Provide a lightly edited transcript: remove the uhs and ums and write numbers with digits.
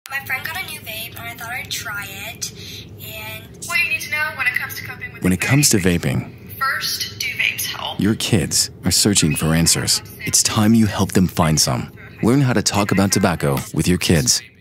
My friend got a new vape and I thought I'd try it. And what you need to know when it comes to coping with When it comes to vaping, first, do vapes help? your kids are searching for answers. It's time you help them find some. Learn how to talk about tobacco with your kids.